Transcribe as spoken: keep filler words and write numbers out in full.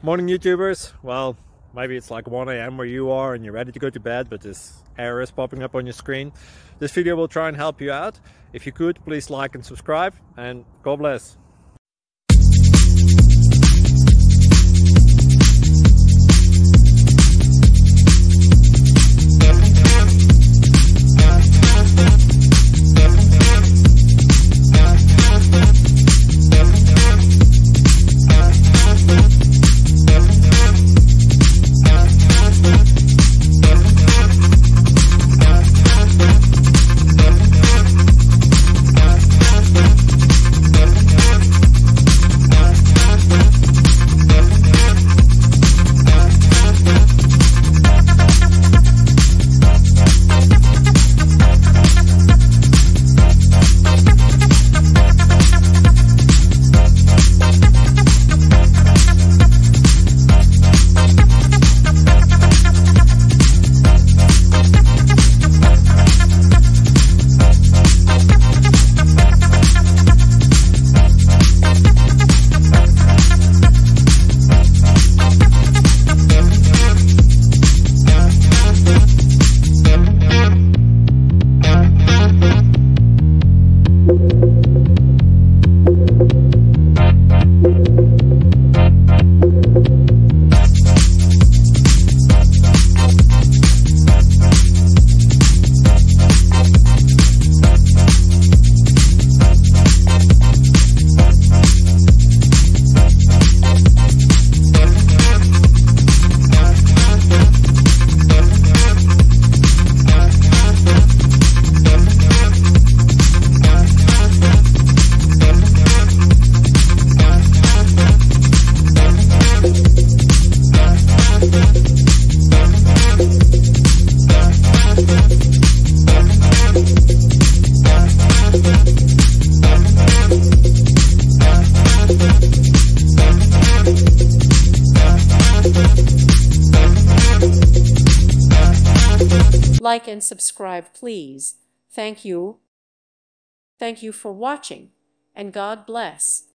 Morning YouTubers. Well, maybe it's like one A M where you are and you're ready to go to bed, but this error is popping up on your screen. This video will try and help you out. If you could, please like and subscribe, and God bless. Like and subscribe, please. Thank you. Thank you for watching, and God bless.